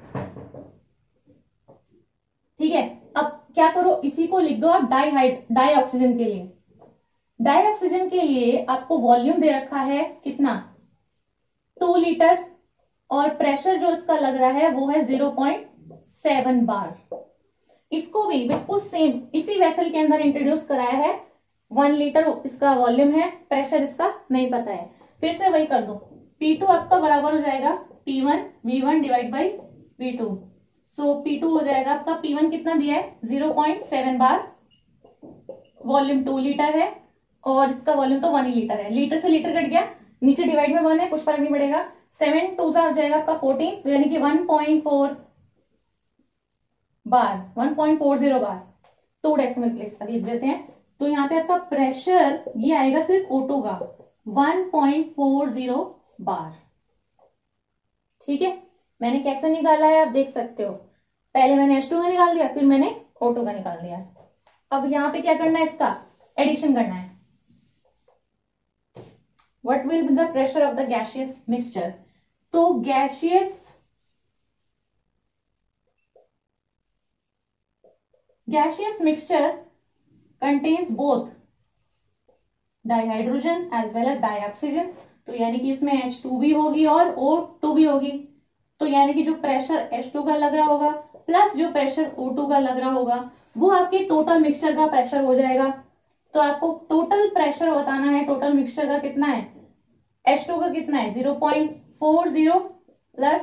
Speaker 1: ठीक है। अब क्या करो, इसी को लिख दो आप डाइऑक्सीजन के लिए। डाइऑक्सीजन के लिए आपको वॉल्यूम दे रखा है कितना 2 लीटर और प्रेशर जो इसका लग रहा है वो है 0.7 बार। इसको भी बिल्कुल सेम इसी वेसल के अंदर इंट्रोड्यूस कराया है, 1 लीटर इसका वॉल्यूम है, प्रेशर इसका नहीं पता है। फिर से वही कर दो, P2 आपका बराबर हो जाएगा P1 V1 divide by V2। So P2 हो जाएगा आपका, P1 कितना दिया है 0.7 बार, वॉल्यूम 2 लीटर है और इसका वॉल्यूम तो 1 ही लीटर है। लीटर से लीटर कट गया, नीचे डिवाइड में 1 है, कुछ फर्क नहीं पड़ेगा। 7 2 आ जाएगा आपका 14, तो यानी कि 1.4 बार, 1.40 बार, 2 डेसिमल प्लेस तक लिख देते हैं। तो यहाँ पे आपका प्रेशर ये आएगा सिर्फ O2 का 1.40 बार, ठीक है। मैंने कैसे निकाला है आप देख सकते हो, पहले मैंने H2 का निकाल दिया, फिर मैंने O2 का निकाल दिया। अब यहाँ पे क्या करना है, इसका एडिशन करना है। What will be the pressure of the gaseous mixture? तो gaseous mixture contains both dihydrogen as well as dioxygen। तो यानी कि इसमें H2 भी होगी और O2 भी होगी। तो यानी कि जो प्रेशर H2 का लग रहा होगा प्लस जो प्रेशर O2 का लग रहा होगा वो आपके टोटल मिक्सचर का प्रेशर हो जाएगा। तो आपको टोटल प्रेशर बताना है, टोटल मिक्सचर का कितना है, H2 का कितना है 0.40 प्लस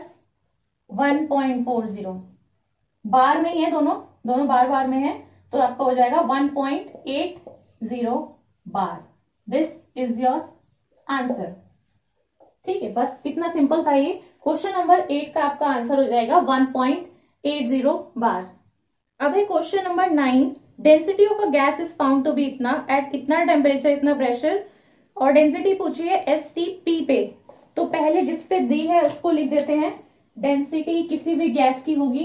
Speaker 1: 1.40, बार में ही है, दोनों बार में है, तो आपका हो जाएगा 1.80 bar. This is your answer, ठीक है। बस इतना सिंपल था ये। क्वेश्चन नंबर 8 का आपका आंसर हो जाएगा 1.80 बार। अब है question number 9, density of a gas is found to be इतना एट इतना टेम्परेचर इतना प्रेशर, और डेंसिटी पूछी है STP पे। तो पहले जिस पे दी है उसको लिख देते हैं। डेंसिटी किसी भी गैस की होगी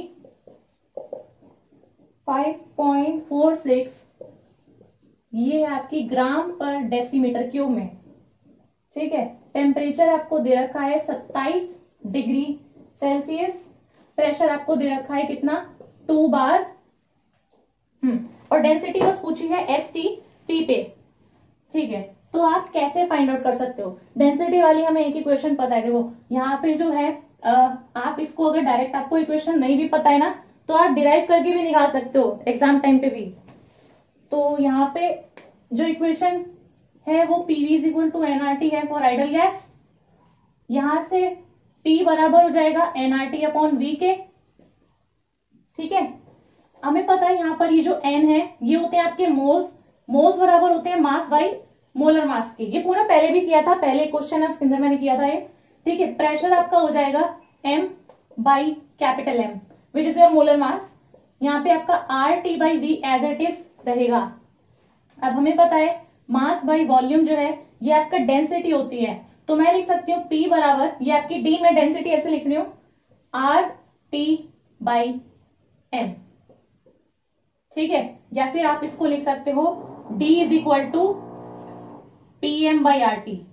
Speaker 1: 5.46, ये है आपकी ग्राम पर डेसीमीटर क्यूब में, ठीक है। टेम्परेचर आपको दे रखा है 27 डिग्री सेल्सियस, प्रेशर आपको दे रखा है कितना 2 बार, और डेंसिटी बस पूछी है STP पे, ठीक है। तो आप कैसे फाइंड आउट कर सकते हो, डेंसिटी वाली हमें एक इक्वेशन पता है। देखो यहाँ पे जो है आप इसको अगर डायरेक्ट आपको इक्वेशन नहीं भी पता है ना तो आप डिराइव करके भी निकाल सकते हो एग्जाम टाइम पे भी। तो यहाँ पे जो इक्वेशन है वो PV is equal to nRT है फॉर आइडल गैस। यहां से P बराबर हो जाएगा nRT अपॉन V के, ठीक है। हमें पता है यहाँ पर ये जो N है ये होते हैं आपके मोल्स, मोल्स बराबर होते हैं मास बाई मोलर मास के। ये पूरा पहले भी किया था, पहले क्वेश्चन है उसके अंदर मैंने किया था ये, ठीक है। प्रेशर आपका हो जाएगा M by capital M which is your molar mass. यहाँ पे आपका R T by V as it is रहेगा। अब हमें पता है मास बाई वॉल्यूम जो है ये आपका डेंसिटी होती है, तो मैं लिख सकती हूँ P बराबर, ये आपकी डी में डेंसिटी ऐसे लिख रही हूँ, आर टी बाई एम, ठीक है। या फिर आप इसको लिख सकते हो D is equal to P M by R T,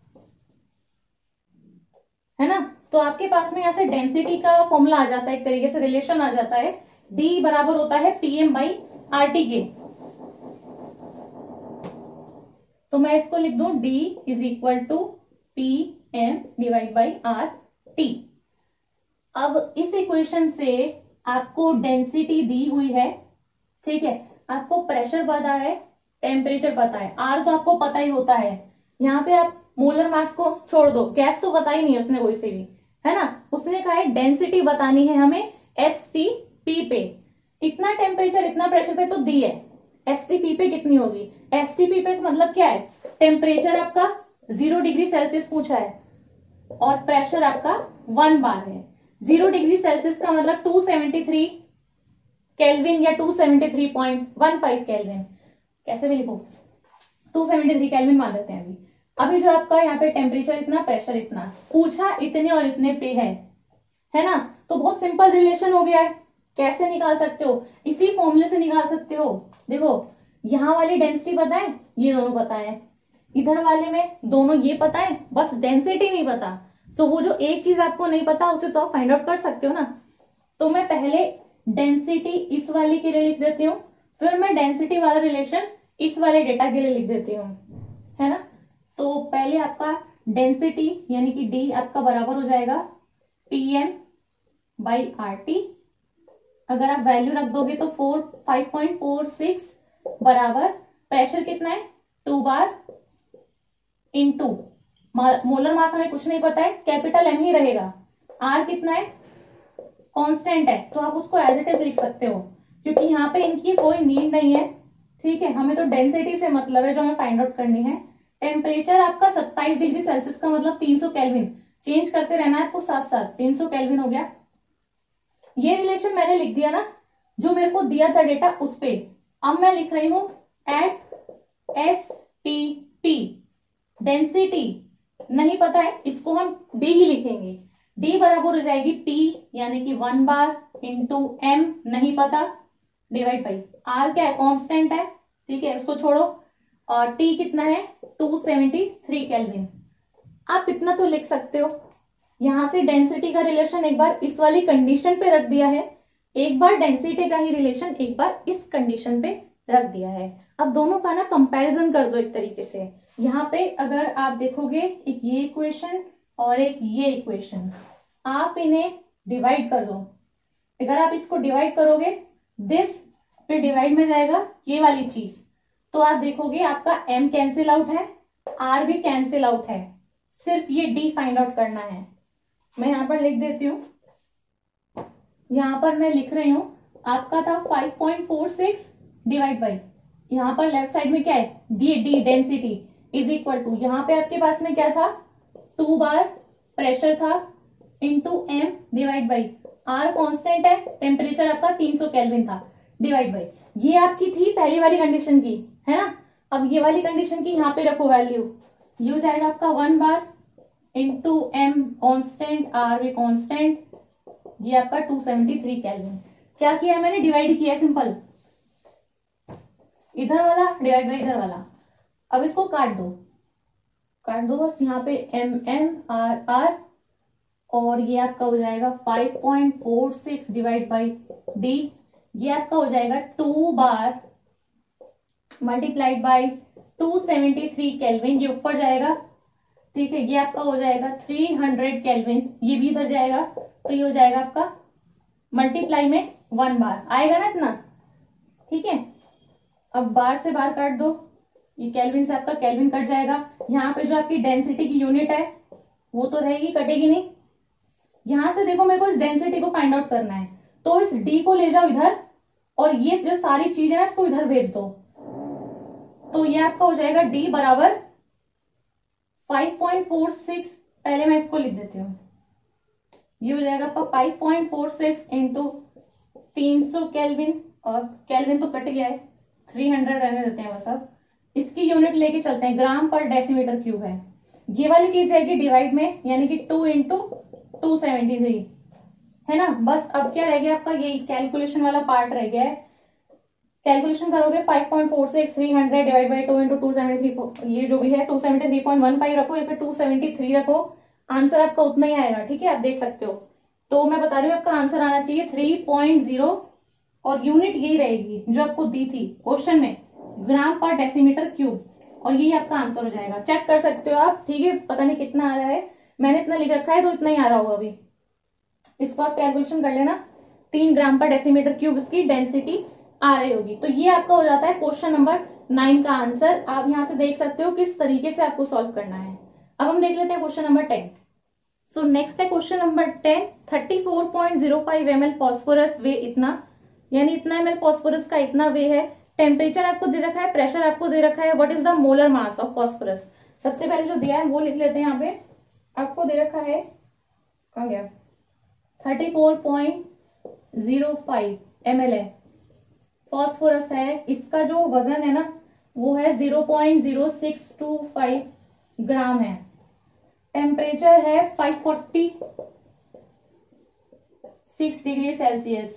Speaker 1: है ना। तो आपके पास में यहाँ से डेंसिटी का फॉर्मूला आ जाता है, एक तरीके से रिलेशन आ जाता है, D बराबर होता है P M by R T के। तो मैं इसको लिख दूं D is equal to P M divide by R T. अब इस इक्वेशन से आपको डेंसिटी दी हुई है, ठीक है, आपको प्रेशर पता है, टेम्परेचर पता है, आर तो आपको पता ही होता है। यहाँ पे आप मोलर मास को छोड़ दो, गैस तो पता ही नहीं है उसने कोई से भी, है ना। उसने कहा है डेंसिटी बतानी है हमें एस टी पी पे, इतना टेम्परेचर इतना प्रेशर पे तो दी है, एस टी पी पे कितनी होगी, एस टी पी पे मतलब क्या है, टेम्परेचर आपका 0 डिग्री सेल्सियस पूछा है और प्रेशर आपका 1 बार है। 0 डिग्री सेल्सियस का मतलब 273 केल्विन या 273.15 केल्विन, कैसे भी लिखो, 273 केल्विन मान लेते हैं। अभी जो आपका यहाँ पे टेम्परेचर इतना, प्रेशर इतना पूछा, इतने और इतने पे है ना। तो बहुत सिंपल रिलेशन हो गया है, कैसे निकाल सकते हो, इसी फॉर्मूले से निकाल सकते हो। देखो यहाँ वाली डेंसिटी पता है, ये दोनों पता है, इधर वाले में दोनों ये पता है, बस डेंसिटी नहीं पता। तो वो जो एक चीज आपको नहीं पता उसे तो आप फाइंड आउट कर सकते हो ना। तो मैं पहले डेंसिटी इस वाले के लिए लिख देती हूँ, फिर मैं डेंसिटी वाला रिलेशन इस वाले डेटा के लिए लिख देती हूँ, है ना। तो पहले आपका डेंसिटी यानी कि डी आपका बराबर हो जाएगा P M by R T. अगर आप वैल्यू रख दोगे तो 5.46 बराबर प्रेशर कितना है 2 बार इंटू मोलर मास हमें कुछ नहीं पता है, कैपिटल एम ही रहेगा, आर कितना है कांस्टेंट है, तो आप उसको एज इट इज लिख सकते हो क्योंकि यहाँ पे इनकी कोई नीड नहीं है, ठीक है। हमें तो डेंसिटी से मतलब है जो हमें फाइंड आउट करनी है। टेम्परेचर आपका 27 डिग्री सेल्सियस का मतलब 300 केल्विन, चेंज करते रहना है आपको साथ साथ, 300 केल्विन हो गया। ये रिलेशन मैंने लिख दिया ना, जो मेरे को दिया था डेटा उस पे। अब मैं लिख रही हूं at S T P, density नहीं पता है, इसको हम डी ही लिखेंगे, डी बराबर हो जाएगी पी यानी कि 1 बार इंटू एम नहीं पता डिवाइड बाई आर क्या है कांस्टेंट है, ठीक है, उसको छोड़ो, और टी कितना है 273 केल्विन। आप इतना तो लिख सकते हो। यहां से डेंसिटी का रिलेशन एक बार इस वाली कंडीशन पे रख दिया है, एक बार डेंसिटी का ही रिलेशन एक बार इस कंडीशन पे रख दिया है। अब दोनों का ना कंपैरिजन कर दो एक तरीके से। यहाँ पे अगर आप देखोगे एक ये इक्वेशन और एक ये इक्वेशन, आप इन्हें डिवाइड कर दो। अगर आप इसको डिवाइड करोगे दिस फिर डिवाइड में जाएगा ये वाली चीज, तो आप देखोगे आपका m कैंसिल आउट है, r भी कैंसिल आउट है, सिर्फ ये d फाइंड आउट करना है। मैं यहां पर लिख देती हूँ, यहां पर मैं लिख रही हूं आपका था 5.46 डिवाइड बाई, यहां पर लेफ्ट साइड में क्या है d density is equal to, यहां पे आपके पास में क्या था 2 बार प्रेशर था into M divide by R constant है, टेम्परेचर आपका 300 केल्विन था डिवाइड बाई, ये आपकी थी पहली वाली कंडीशन की, है ना। अब ये वाली कंडीशन की यहाँ पे रखो वैल्यू, ये हो जाएगा आपका 1 bar into M constant, R भी कांस्टेंट, ये आपका 273 केल्विन। क्या किया है मैंने, डिवाइड किया सिंपल, इधर वाला डिवाइड बाई इधर वाला। अब इसको काट दो बस, यहाँ पे एम एम आर आर, और ये आपका हो जाएगा 5.46 डिवाइड बाई डी, ये आपका हो जाएगा 2 बार मल्टीप्लाइड बाई 273 केल्विन, ये ऊपर जाएगा, ठीक है, ये आपका हो जाएगा 300 केल्विन, ये भी इधर जाएगा, तो ये हो जाएगा आपका मल्टीप्लाई में 1 बार आएगा ना इतना, ठीक है। अब बार से बार काट दो, ये केल्विन से आपका केल्विन कट जाएगा, यहाँ पे जो आपकी डेंसिटी की यूनिट है वो तो रहेगी, कटेगी नहीं। यहां से देखो मेरे को इस डेंसिटी को फाइंड आउट करना है, तो इस डी को ले जाओ इधर और ये जो सारी चीज है ना इसको इधर भेज दो, तो ये आपका हो जाएगा डी बराबर 5.46, पहले मैं इसको लिख देती हूँ, ये हो जाएगा आपका 5.46 इंटू 300 केल्विन, और केल्विन तो कट गया है, 300 रहने देते हैं बस। अब इसकी यूनिट लेके चलते हैं, ग्राम पर डेसीमीटर क्यूब है। ये वाली चीज है कि डिवाइड में, यानी कि 2 इंटू 273 है ना। बस अब क्या रह गया आपका, ये कैलकुलेशन वाला पार्ट रह गया है। कैलकुलेशन करोगे 5.46 300 डिवाइड बाई 2 इंटू 273, ये जो भी है 273.15 रखो या फिर 273 रखो, आंसर आपका उतना ही आएगा। ठीक है, आप देख सकते हो। तो मैं बता रही हूँ आपका आंसर आना चाहिए 3.0, और यूनिट यही रहेगी जो आपको दी थी क्वेश्चन में, ग्राम पर डेसीमीटर क्यूब, और यही आपका आंसर हो जाएगा। चेक कर सकते हो आप। ठीक है, पता नहीं कितना आ रहा है, मैंने इतना लिख रखा है तो इतना ही आ रहा होगा अभी। इसको आप कैलकुलेशन कर लेना, 3 ग्राम पर डेसीमीटर क्यूब इसकी डेंसिटी आ रही होगी। तो ये आपका हो जाता है क्वेश्चन नंबर 9 का आंसर। आप यहां से देख सकते हो किस तरीके से आपको सॉल्व करना है। अब हम देख लेते हैं क्वेश्चन नंबर 10। सो नेक्स्ट है question number 10। 34.05 ml phosphorus weigh इतना, यानी इतना ml फॉस्फोरस का इतना वे है। टेम्परेचर आपको दे रखा है, प्रेशर आपको दे रखा है। What is the molar mass of phosphorus? सबसे पहले जो दिया है वो लिख लेते हैं। यहाँ पे आपको दे रखा है, कहाँ गया, 34.05 ml है, फॉस्फोरस है। इसका जो वजन है ना वो है 0.0625 ग्राम है। टेम्परेचर है 546 डिग्री सेल्सियस।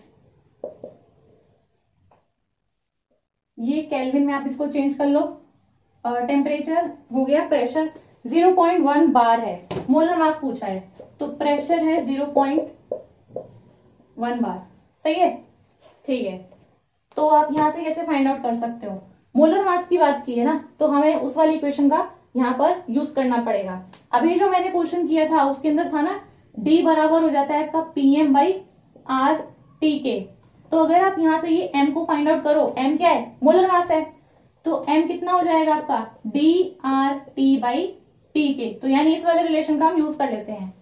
Speaker 1: ये केल्विन में आप इसको चेंज कर लो। टेम्परेचर हो गया, प्रेशर 0.1 बार है, मोलर मास पूछा है तो प्रेशर है 0.1 बार। सही है, ठीक है। तो आप यहां से कैसे फाइंड आउट कर सकते हो? मोलर मास की बात की है ना, तो हमें उस वाली इक्वेशन का यहाँ पर यूज करना पड़ेगा। अभी जो मैंने क्वेश्चन किया था उसके अंदर था ना, D बराबर हो जाता है आपका PM बाई RT के। तो अगर आप यहां से ये M को फाइंड आउट करो, M क्या है, मोलर मास है, तो M कितना हो जाएगा आपका DRT बाई PK। तो यानी इस वाले रिलेशन का हम यूज कर लेते हैं।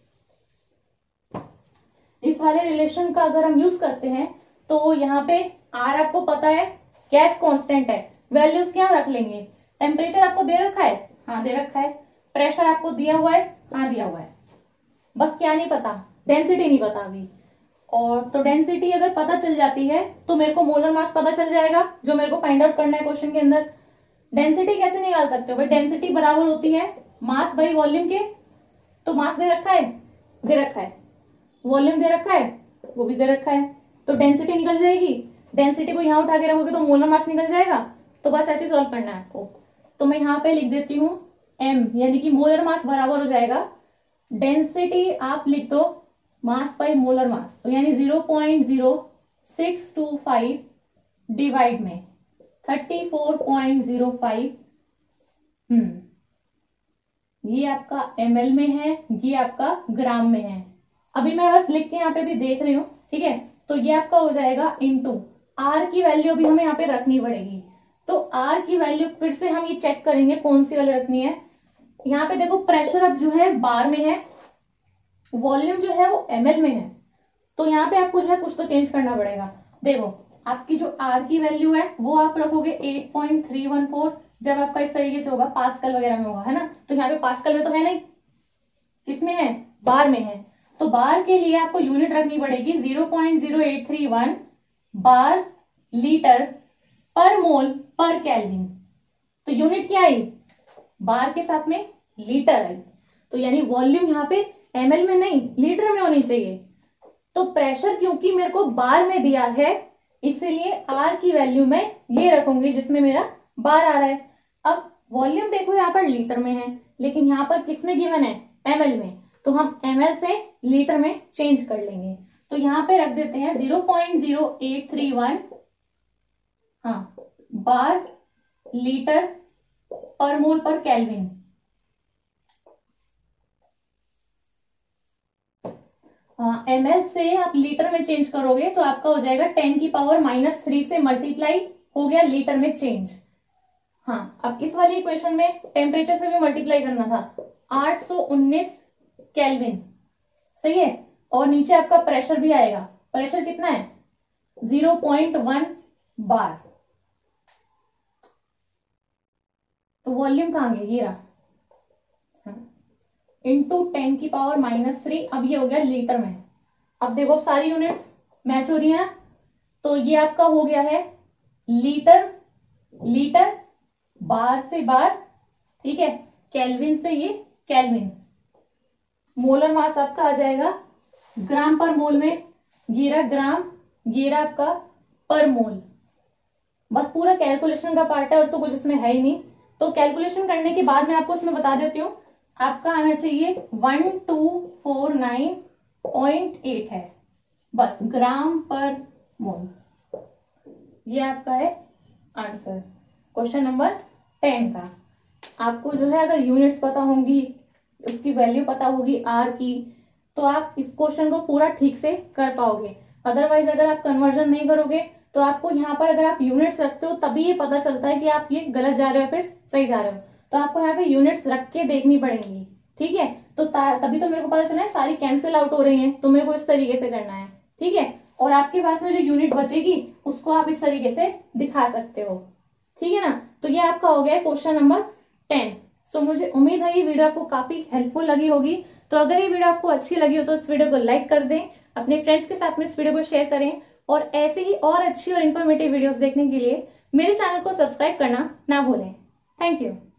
Speaker 1: इस वाले रिलेशन का अगर हम यूज करते हैं तो यहाँ पे R आपको पता है, गैस कांस्टेंट है, वैल्यूज क्या रख लेंगे। टेम्परेचर आपको दे रखा है, हाँ दे रखा है। प्रेशर आपको दिया हुआ है, हाँ दिया हुआ है। बस क्या नहीं पता, डेंसिटी नहीं पता अभी। और तो डेंसिटी अगर पता चल जाती है तो मेरे को मोलर मास पता चल जाएगा, जो मेरे को फाइंड आउट करना है क्वेश्चन के अंदर। डेंसिटी कैसे निकाल सकते हो भाई? डेंसिटी बराबर होती है मास बाई वॉल्यूम के। तो मास दे रखा है, दे रखा है, वॉल्यूम दे रखा है, वो भी दे रखा है, तो डेंसिटी निकल जाएगी। डेंसिटी को यहाँ उठा के रखोगे तो मोलर मास निकल जाएगा। तो बस ऐसे सॉल्व करना है आपको। तो मैं यहाँ पे लिख देती हूँ M, यानी कि मोलर मास बराबर हो जाएगा डेंसिटी, आप लिख दो मास बाई मोलर मास, तो यानी 0.0625 डिवाइड में 34.05। ये आपका ml में है, ये आपका ग्राम में है। अभी मैं बस लिख के यहाँ पे भी देख रही हूँ, ठीक है। तो ये आपका हो जाएगा इनटू R की वैल्यू भी हमें यहाँ पे रखनी पड़ेगी। तो R की वैल्यू फिर से हम ये चेक करेंगे कौन सी वाली रखनी है। यहाँ पे देखो प्रेशर अब जो है बार में है, वॉल्यूम जो है वो ml में है, तो यहाँ पे आपको जो है कुछ तो चेंज करना पड़ेगा। देखो आपकी जो R की वैल्यू है वो आप रखोगे 8.314, जब आपका इस तरीके से होगा पास्कल वगैरह में होगा, है ना। तो यहाँ पे पास्कल में तो है नहीं, किसमें है, बार में है। तो बार के लिए आपको यूनिट रखनी पड़ेगी 0.0831 बार लीटर पर मोल पर केल्विन। तो यूनिट क्या आई, बार के साथ में लीटर आई, तो यानी वॉल्यूम यहाँ पे ml में नहीं लीटर में होनी चाहिए। तो प्रेशर क्योंकि मेरे को बार में दिया है, इसीलिए R की वैल्यू मैं ये रखूंगी जिसमें मेरा बार आ रहा है। अब वॉल्यूम देखो यहाँ पर लीटर में है, लेकिन यहाँ पर किस में गिवन है, ml में, तो हम ml से लीटर में चेंज कर लेंगे। तो यहाँ पे रख देते हैं 0.0831 हाँ बार लीटर पर मोल पर केल्विन। ml से आप लीटर में चेंज करोगे तो आपका हो जाएगा 10 की पावर -3 से मल्टीप्लाई हो गया लीटर में चेंज। हाँ, अब इस वाली इक्वेशन में टेम्परेचर से भी मल्टीप्लाई करना था, 819 केल्विन, सही है। और नीचे आपका प्रेशर भी आएगा, प्रेशर कितना है 0.1 बार। तो वॉल्यूम कहां गया, ये रहा, इंटू 10 की पावर -3, अब ये हो गया लीटर में। अब देखो अब सारी यूनिट्स मैच हो रही है ना, तो ये आपका हो गया है लीटर, लीटर, बार से बार, ठीक है, केल्विन से ये केल्विन। मोलर मास आपका आ जाएगा ग्राम पर मोल में, ये रहा ग्राम, ये रहा आपका पर मोल। बस पूरा कैलकुलेशन का पार्ट है और तो कुछ इसमें है ही नहीं। तो कैलकुलेशन करने के बाद मैं आपको इसमें बता देती हूँ, आपका आना चाहिए 1249.8 है, बस ग्राम पर मोल। ये आपका है आंसर क्वेश्चन नंबर 10 का। आपको जो है अगर यूनिट्स पता होंगी, उसकी वैल्यू पता होगी आर की, तो आप इस क्वेश्चन को पूरा ठीक से कर पाओगे। अदरवाइज अगर आप कन्वर्जन नहीं करोगे तो आपको यहाँ पर अगर आप यूनिट्स रखते हो तभी ये पता चलता है कि आप ये गलत जा रहे हो फिर सही जा रहे हो। तो आपको यहाँ पे यूनिट्स रख के देखनी पड़ेंगी, ठीक है। तो तभी तो मेरे को पता चला है सारी कैंसिल आउट हो रही है, तो मेरे को इस तरीके से करना है, ठीक है। और आपके पास में जो यूनिट बचेगी उसको आप इस तरीके से दिखा सकते हो, ठीक है ना। तो ये आपका हो गया क्वेश्चन नंबर 10। सो मुझे उम्मीद है ये वीडियो आपको काफी हेल्पफुल लगी होगी। तो अगर ये वीडियो आपको अच्छी लगी हो तो इस वीडियो को लाइक कर दें, अपने फ्रेंड्स के साथ में इस वीडियो को शेयर करें, और ऐसे ही और अच्छी और इन्फॉर्मेटिव वीडियोस देखने के लिए मेरे चैनल को सब्सक्राइब करना ना भूलें। Thank you.